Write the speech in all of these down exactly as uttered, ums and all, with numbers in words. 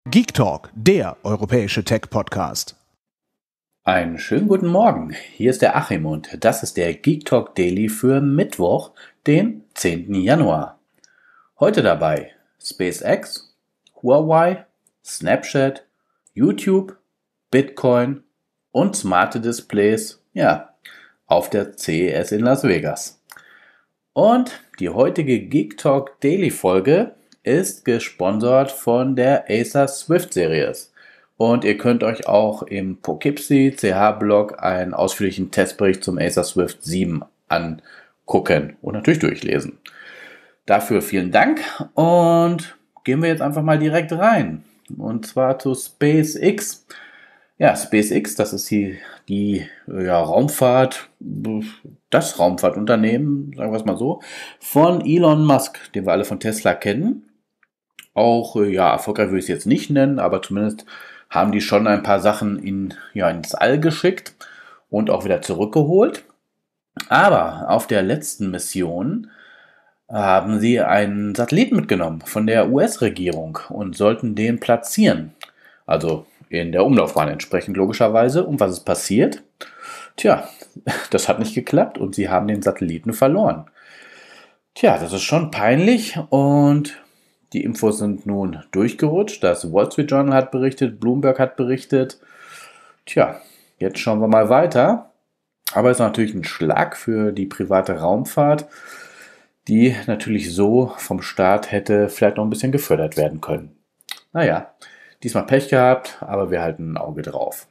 Geek Talk, der europäische Tech-Podcast. Einen schönen guten Morgen, hier ist der Achim und das ist der Geek Talk Daily für Mittwoch, den zehnten Januar. Heute dabei SpaceX, Huawei, Snapchat, YouTube, Bitcoin und smarte Displays, ja, auf der C E S in Las Vegas. Und die heutige Geek Talk Daily Folge ist gesponsert von der Acer Swift Series. Und ihr könnt euch auch im Poughkeepsie C H-Blog einen ausführlichen Testbericht zum Acer Swift sieben angucken und natürlich durchlesen. Dafür vielen Dank und gehen wir jetzt einfach mal direkt rein. Und zwar zu SpaceX. Ja, SpaceX, das ist die, die ja, Raumfahrt, das Raumfahrtunternehmen, sagen wir es mal so, von Elon Musk, den wir alle von Tesla kennen. Auch, ja, erfolgreich würde ich es jetzt nicht nennen, aber zumindest haben die schon ein paar Sachen in, ja, ins All geschickt und auch wieder zurückgeholt. Aber auf der letzten Mission haben sie einen Satelliten mitgenommen von der U S-Regierung und sollten den platzieren. Also in der Umlaufbahn entsprechend logischerweise. Und was ist passiert? Tja, das hat nicht geklappt und sie haben den Satelliten verloren. Tja, das ist schon peinlich und die Infos sind nun durchgerutscht. Das Wall Street Journal hat berichtet, Bloomberg hat berichtet. Tja, jetzt schauen wir mal weiter. Aber es ist natürlich ein Schlag für die private Raumfahrt, die natürlich so vom Staat hätte vielleicht noch ein bisschen gefördert werden können. Naja, diesmal Pech gehabt, aber wir halten ein Auge drauf.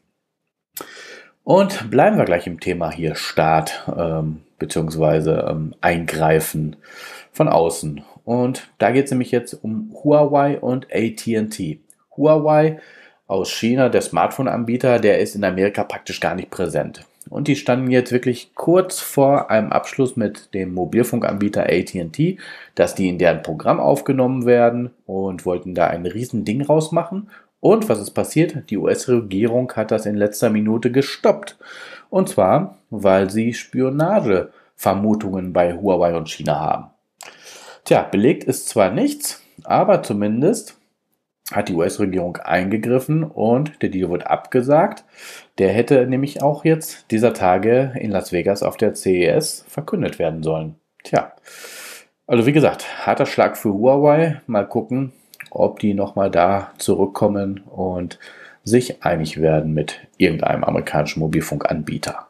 Und bleiben wir gleich im Thema hier Staat ähm, bzw. ähm, Eingreifen von außen. Und da geht es nämlich jetzt um Huawei und A T und T. Huawei aus China, der Smartphone-Anbieter, der ist in Amerika praktisch gar nicht präsent. Und die standen jetzt wirklich kurz vor einem Abschluss mit dem Mobilfunkanbieter A T und T, dass die in deren Programm aufgenommen werden und wollten da ein riesen Ding rausmachen. Und was ist passiert? Die U S-Regierung hat das in letzter Minute gestoppt. Und zwar, weil sie Spionagevermutungen bei Huawei und China haben. Tja, belegt ist zwar nichts, aber zumindest hat die U S-Regierung eingegriffen und der Deal wird abgesagt. Der hätte nämlich auch jetzt dieser Tage in Las Vegas auf der C E S verkündet werden sollen. Tja, also wie gesagt, harter Schlag für Huawei. Mal gucken, ob die nochmal da zurückkommen und sich einig werden mit irgendeinem amerikanischen Mobilfunkanbieter.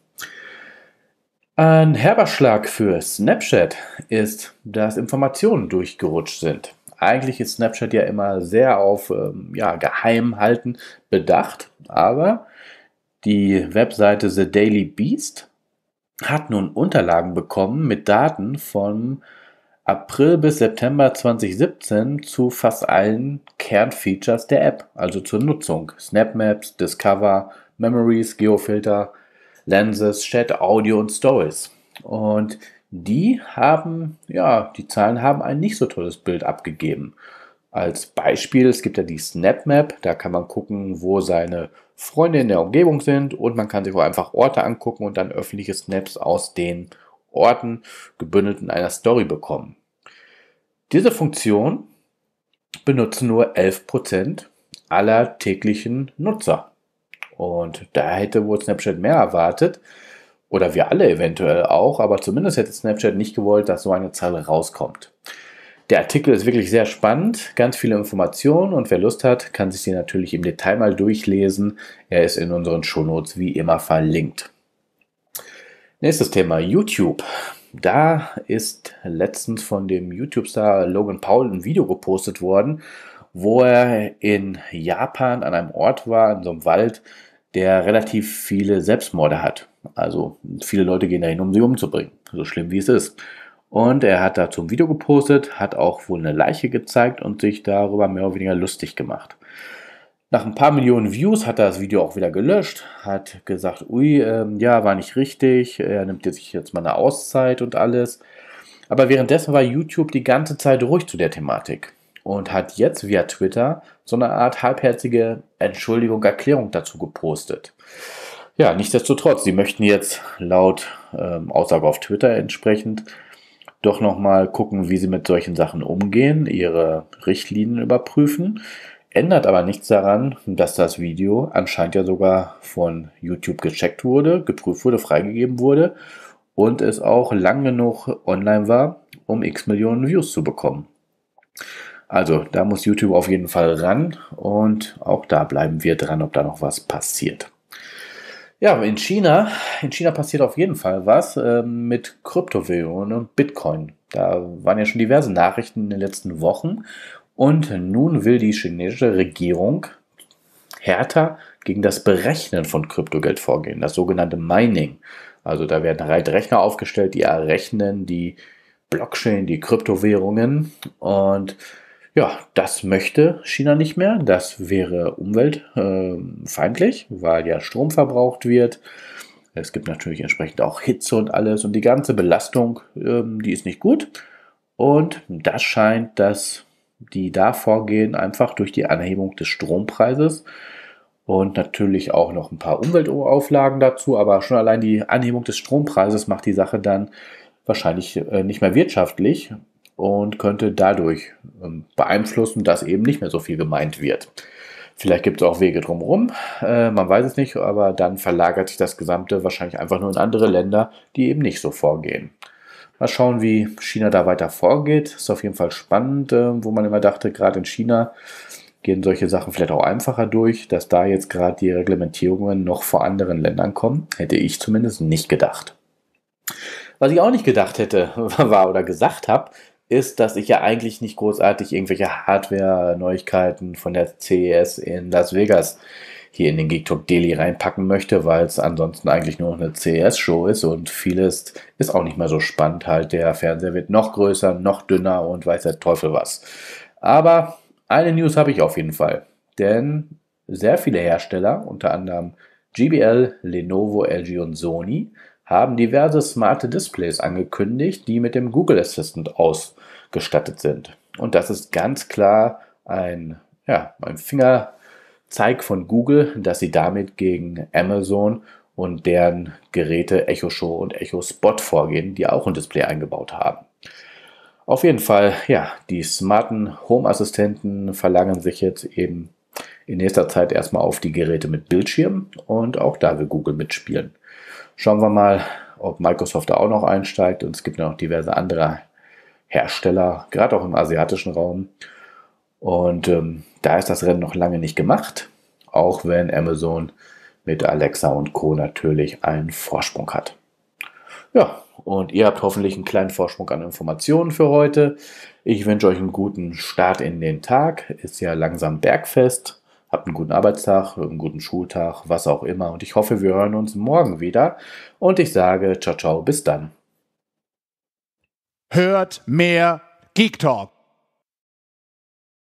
Ein herber Schlag für Snapchat ist, dass Informationen durchgerutscht sind. Eigentlich ist Snapchat ja immer sehr auf ähm, ja, Geheimhalten bedacht, aber die Webseite The Daily Beast hat nun Unterlagen bekommen mit Daten von April bis September zweitausendsiebzehn zu fast allen Kernfeatures der App, also zur Nutzung. Snapmaps, Discover, Memories, Geofilter, Lenses, Chat, Audio und Stories. Und die haben, ja, die Zahlen haben ein nicht so tolles Bild abgegeben. Als Beispiel, es gibt ja die Snapmap, da kann man gucken, wo seine Freunde in der Umgebung sind und man kann sich auch einfach Orte angucken und dann öffentliche Snaps aus den Orten gebündelt in einer Story bekommen. Diese Funktion benutzen nur elf Prozent aller täglichen Nutzer. Und da hätte wohl Snapchat mehr erwartet, oder wir alle eventuell auch, aber zumindest hätte Snapchat nicht gewollt, dass so eine Zahl rauskommt. Der Artikel ist wirklich sehr spannend, ganz viele Informationen und wer Lust hat, kann sich den natürlich im Detail mal durchlesen. Er ist in unseren Shownotes wie immer verlinkt. Nächstes Thema, YouTube. Da ist letztens von dem YouTube-Star Logan Paul ein Video gepostet worden, wo er in Japan an einem Ort war, in so einem Wald, der relativ viele Selbstmorde hat. Also viele Leute gehen dahin, um sie umzubringen, so schlimm wie es ist. Und er hat dazu ein Video gepostet, hat auch wohl eine Leiche gezeigt und sich darüber mehr oder weniger lustig gemacht. Nach ein paar Millionen Views hat er das Video auch wieder gelöscht, hat gesagt, ui, ähm, ja, war nicht richtig, er nimmt sich jetzt mal eine Auszeit und alles. Aber währenddessen war YouTube die ganze Zeit ruhig zu der Thematik und hat jetzt via Twitter so eine Art halbherzige Entschuldigung, Erklärung dazu gepostet. Ja, nichtsdestotrotz, sie möchten jetzt laut ähm, Aussage auf Twitter entsprechend doch nochmal gucken, wie sie mit solchen Sachen umgehen, ihre Richtlinien überprüfen. Ändert aber nichts daran, dass das Video anscheinend ja sogar von YouTube gecheckt wurde, geprüft wurde, freigegeben wurde und es auch lang genug online war, um x Millionen Views zu bekommen. Also da muss YouTube auf jeden Fall ran und auch da bleiben wir dran, ob da noch was passiert. Ja, in China, in China passiert auf jeden Fall was äh, mit Kryptowährungen und Bitcoin. Da waren ja schon diverse Nachrichten in den letzten Wochen und nun will die chinesische Regierung härter gegen das Berechnen von Kryptogeld vorgehen, das sogenannte Mining. Also da werden halt Rechner aufgestellt, die errechnen die Blockchain, die Kryptowährungen und ja, das möchte China nicht mehr. Das wäre umweltfeindlich, weil ja Strom verbraucht wird. Es gibt natürlich entsprechend auch Hitze und alles und die ganze Belastung, ähm, die ist nicht gut. Und das scheint, dass die da vorgehen, einfach durch die Anhebung des Strompreises und natürlich auch noch ein paar Umweltauflagen dazu, aber schon allein die Anhebung des Strompreises macht die Sache dann wahrscheinlich äh, nicht mehr wirtschaftlich und könnte dadurch ähm, beeinflussen, dass eben nicht mehr so viel gemeint wird. Vielleicht gibt es auch Wege drumherum, äh, man weiß es nicht, aber dann verlagert sich das Gesamte wahrscheinlich einfach nur in andere Länder, die eben nicht so vorgehen. Mal schauen, wie China da weiter vorgeht. Ist auf jeden Fall spannend, äh, wo man immer dachte, gerade in China gehen solche Sachen vielleicht auch einfacher durch, dass da jetzt gerade die Reglementierungen noch vor anderen Ländern kommen, hätte ich zumindest nicht gedacht. Was ich auch nicht gedacht hätte, war oder gesagt habe, ist, dass ich ja eigentlich nicht großartig irgendwelche Hardware-Neuigkeiten von der C E S in Las Vegas hier in den Geektalk Daily reinpacken möchte, weil es ansonsten eigentlich nur noch eine C E S-Show ist und vieles ist auch nicht mehr so spannend. Halt, der Fernseher wird noch größer, noch dünner und weiß der Teufel was. Aber eine News habe ich auf jeden Fall, denn sehr viele Hersteller, unter anderem J B L, Lenovo, L G und Sony, haben diverse smarte Displays angekündigt, die mit dem Google Assistant ausgestattet sind. Und das ist ganz klar ein, ja, ein Fingerzeig von Google, dass sie damit gegen Amazon und deren Geräte Echo Show und Echo Spot vorgehen, die auch ein Display eingebaut haben. Auf jeden Fall, ja, die smarten Home-Assistenten verlangen sich jetzt eben in nächster Zeit erstmal auf die Geräte mit Bildschirm und auch da will Google mitspielen. Schauen wir mal, ob Microsoft da auch noch einsteigt und es gibt noch diverse andere Hersteller, gerade auch im asiatischen Raum. Und ähm, da ist das Rennen noch lange nicht gemacht, auch wenn Amazon mit Alexa und Co. natürlich einen Vorsprung hat. Ja, und ihr habt hoffentlich einen kleinen Vorsprung an Informationen für heute. Ich wünsche euch einen guten Start in den Tag. Ist ja langsam Bergfest. Habt einen guten Arbeitstag, einen guten Schultag, was auch immer. Und ich hoffe, wir hören uns morgen wieder. Und ich sage ciao, ciao, bis dann. Hört mehr Geek Talk.